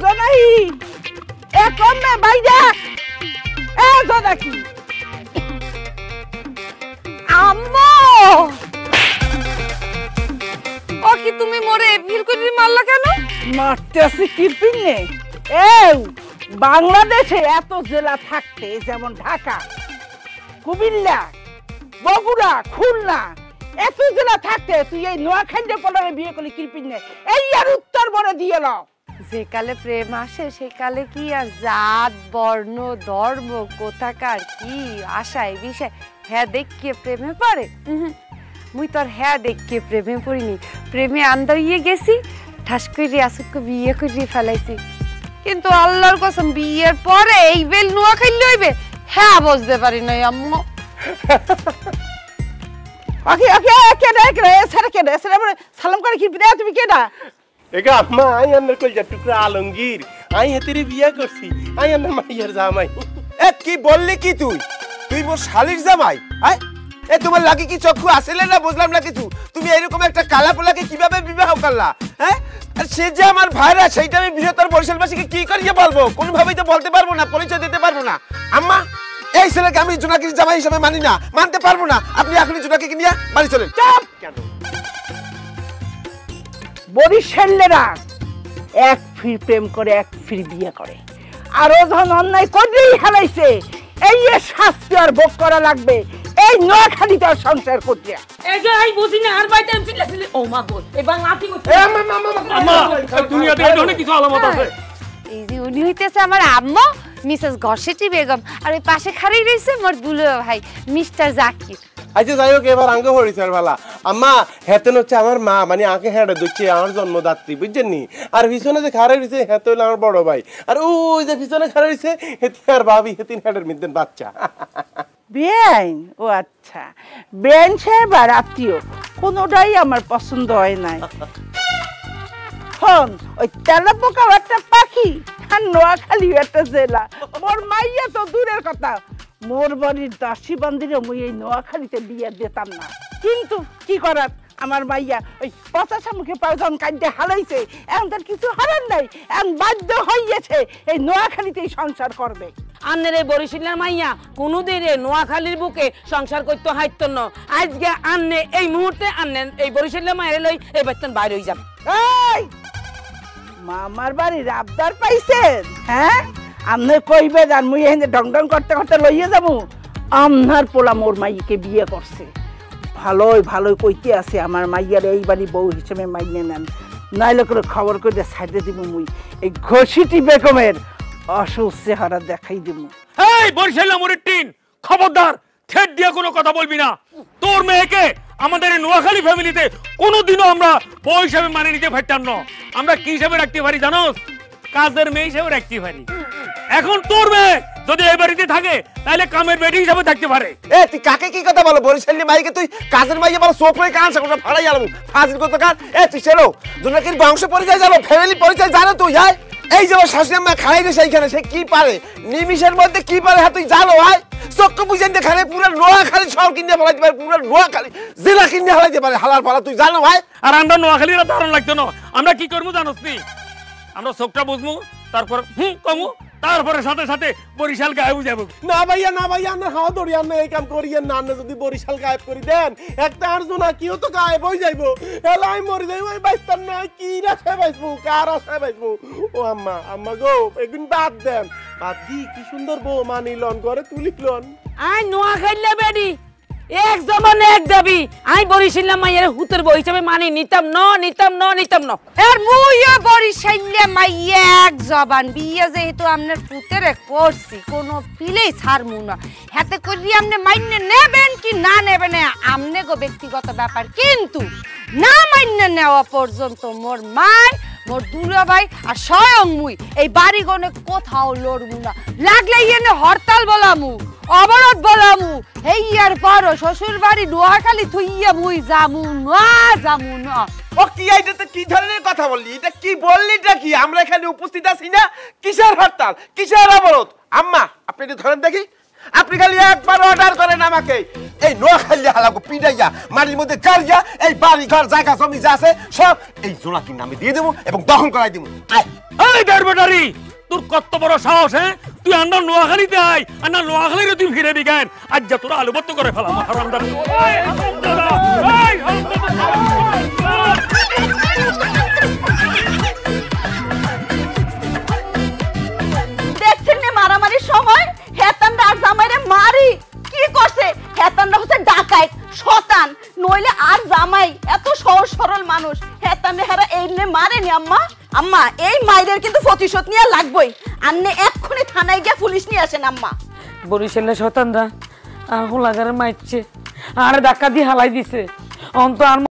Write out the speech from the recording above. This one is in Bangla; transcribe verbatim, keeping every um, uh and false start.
নাই এ কমে বাইরে এ দাদা কি আম্মু ও কি তুমি মোরে ভিড় করে মারলা কেন? মারতেছি কিরপিনে এই বাংলাদেশে এত জেলা থাকতে যেমন ঢাকা, কুমিল্লা, বগুড়া, খুলনা এত জেলা থাকতে তুই এই নোয়াখালী পলারে বিয়ে করলি কিরপিনে এই আর উত্তর বড় দিয়ে নাও। যে কালে প্রেম আসে সে কালে কি আর জাত বর্ণ ধর্ম কোথাকার কি আশায় বিষয় হ্যাঁ দেখিয়ে প্রেমে পড়ে? মুই তোর হ্যাঁ দেখিয়ে প্রেমে পড়িনি, প্রেমে আন্দাইয়ে গেছি, ঠাস করে আসুককে বিয়ে করে ফেলাইছি। কিন্তু আল্লাহর কসম বিয়ের পরে এই বেল নোয়াখালী হইবে হ্যাঁ বুঝতে পারি নাই আম্মু। ওকে ওকে কেডা কেডা সারা কেডা সারা সালাম করে কি বিদায় তুমি কেডা? এগা আম্মা আই আন্নার কলজা টুকরা আলমগীর, আই হেতেরে বিয়া করছি, আই আন্নার মাইয়ার জামাই। এ কি বললি কি তুই? তুই মোর শালির জামাই? আয় এ তোমার লাগি কি চক্ষু আসলে না বুঝলাম না কিছু। তুমি এরকম একটা কালা পোলাকে কিভাবে বিবাহ করলা? হ্যাঁ আর সে যে আমার ভাইরা সেইটা আমি বৃহত্তর বরিশালবাসীকে কি করিয়ে বলবো? কোনোভাবেই তো বলতে পারবো না, পরিচয় দিতে পারবো না। আম্মা এই ছেলেকে আমি জোনাকির জামাই হিসেবে মানি না, মানতে পারবো না। আপনি এখনই জোনাকিকে নিয়ে বাড়ি চলেন। চুপ! কেন বরিশালেরা এক ফির প্রেম করে এক ফির বিয়ে করে, আরো যখন অন্যায় করলেই হারাইছে এই শাস্তি আর ভোগ করা লাগবে। এই নোয়াখালীতে আর সংসার করতে এই যে আই বুঝি না আর বাইতে আমি চিল্লাছিলি ও মা গো এই বাংলা আতি করতে এ আম্মা আম্মা আম্মা দুনিয়াতে অনেক কিছু আলামত আছে। এই যে উনি হইতেছে আমার আম্মু মিসেস গর্ষেটি বেগম, আর ওই পাশে খাড়াই রয়েছে মোর দুলো ভাই মিস্টার জাকির। আচ্ছা যাই হোক এবার আঙ্গ হরিচার বালা আম্মা হেতেন হচ্ছে আমার মা, মানে আঁকে হেঁটে দিচ্ছে আমার জন্মদাত্রী, বুঝছেন নি? আর পিছনে যে খাড়া রয়েছে হেতে হইলো আমার বড় ভাই, আর ওই যে পিছনে খাড়া রয়েছে হেতি আর ভাবি, হেতিন হেঁটের মিদ্দেন বাচ্চা। বেআইন? ও আচ্ছা, বেআইন সাহেব আর আত্মীয় কোনোটাই আমার পছন্দ হয় নাই। হন ওই তেলা পোকাও একটা পাখি আর নোয়াখালী একটা জেলা। মোর মাইয়া তো দূরের কথা, মোর বাড়ির দাসী বান্দিরে মুই এই নোয়াখালীতে বিয়ে দিতাম না। কিন্তু কি করার, আমার মাইয়া ওই পচাশা মুখে পাউজন কাঁদতে হারাইছে, এখন তার কিছু হারার নাই, এখন বাধ্য হইয়াছে এই নোয়াখালীতেই সংসার করবে। আন্নের এই বরিশালের মাইয়া কোনোদিন এই নোয়াখালীর বুকে সংসার করতে হাইতো না। আজকে আন্নে এই মুহূর্তে আন্নে এই বরিশালের মায়ের লই এই বাচ্চান বাইরে হয়ে যাবে। এই মামার বাড়ির আবদার পাইছেন? হ্যাঁ আপনি কইবে জান মুই এখানে ডং ডং করতে করতে লইয়া যাবো। আপনার পোলা মোর মাইকে বিয়ে করছে, ভালোই ভালোই কইতে আছে আমার মাইয়ার এই বাড়ি বউ হিসেবে মাইনে নেন, নাইলে করে খবর করে ছাড়তে দিব মুই এই ঘষিটি বেগমের অসুখ চেহারা দেখাই দিব। এই বরিশাল আমরের টিন, খবরদার ঠেট দিয়ে কোনো কথা বলবি না। তোর মেয়েকে আমাদের এই নোয়াখালী ফ্যামিলিতে কোনোদিনও আমরা বউ হিসাবে মানে নিতে পারতাম না। আমরা কি হিসাবে রাখতে পারি জানোস? কাজের মেয়ে হিসাবে রাখতে পারি। এখন তোর মেয়ে যদি এই বাড়িতে থাকে তাহলে কামের বেটি হিসাবে থাকতে পারে। এ তুই কাকে কি কথা বলো? বরিশালী মাইকে তুই কাজের মাইকে বলো চোখ রে কান সাকটা ফাড়াই গেল ফাজিল কত কান। এ তুই ছেলো জোনাকির বংশ পরিচয় জানো, ফ্যামিলি পরিচয় জানো তুই? হ্যাঁ এই যে আমার শাশুড়ি মা খাই রে সেইখানে সে কি পারে, নিমিষের মধ্যে কি পারে হ্যাঁ তুই জানো? হয় চক্র বুঝেন দেখানে পুরো নোয়াখালী শহর কিনে ফেলাইতে পারে, পুরো নোয়াখালী জেলা কিনে ফেলাইতে পারে হালার পালা, তুই জানো? ভাই আর আমরা নোয়াখালীর ধারণ লাগতো না। আমরা কি করবো জানোস নি? আমরা চোখটা বুঝবো, তারপর হুম কমু, তারপরে সাথে সাথে বরিশাল গায়েব যাবো। না ভাইয়া না ভাইয়া না হাওয়া ধরি আন্না এই কাম করিয়েন না। আন্না যদি বরিশাল গায়েব করে দেন একটা আর জোনা কিও তো গায়েব হয়ে যাইবো, এলাই মরি যাইব। ওই বাইস্তার না কি রাশে বাইসবো, কার আশায় বাইসবো? ও আম্মা আম্মা গো এগুন বাদ দেন, বাদ দি কি সুন্দর বউ মানিলন ঘরে তুলিলন। আই নোয়াখালী বেডি এক জমান এক দাবি, আই বরিশাল মাইয়ের হুতের বউ হিসেবে মানি নিতাম ন নিতাম ন নিতাম ন। আর মুইও বরিশালে মাইয়া এক জবান বিয়ে যেহেতু আপনার পুতেরে করছি কোনো পিলেই ছাড়মু না। হাতে করি আপনি মাইনে নেবেন কি না নেবেন আমনে গো ব্যক্তিগত ব্যাপার, কিন্তু না মাইনে নেওয়া পর্যন্ত মোর মার মোর দুলা ভাই আর স্বয়ং মুই এই বাড়ি গনে কোথাও লড়বো না। লাগলে এনে হরতাল বলামু, অবরোধ বলামু, এই আর পারো শ্বশুর বাড়ি নোয়াখালী থুইয়া মুই যামু না যামু না। ও কি এইটা কি ধরনের কথা বললি? এটা কি বললি? এটা কি আমরা এখানে উপস্থিত আছি না? কিসের হরতাল, কিসের অবরোধ? আম্মা আপনি একটু ধরেন দেখি, আপনি খালি একবার অর্ডার করেন আমাকে এই নোয়াখালী হালাকো পিডাইয়া মাটির মধ্যে কারিয়া এই বাড়ি ঘর জায়গা জমি যা আছে সব এই জোনাকির নামে দিয়ে দেবো এবং দখল করাই দেবো। এই ডরবেটারি তোর কত বড় সাহস হ্যাঁ তুই আন্না নোয়াখালীতে আয় আন্না নোয়াখালীরে তুই ফিরে বিজ্ঞান আজ যা তোরা আলুবত্ত করে ফেলা হারামদার। দেখছেন না মারামারির সময় হেতানরা আর জামাইরে মারি কি করছে হেতানরা হচ্ছে ডাকাইত শতান নইলে আর জামাই এত সহজ সরল মানুষ হেতানরে হারা এইনে মারেনি আম্মা আম্মা এই মাইরের কিন্তু প্রতিশোধ নিয়ে লাগবই আন্নে এক্ষুনি থানায় গিয়ে পুলিশ নিয়ে আসেন আম্মা বরিশালের শতানরা আর হোলাগারে মারছে আর ধাক্কা দিয়ে হালাই দিছে অন্ত আর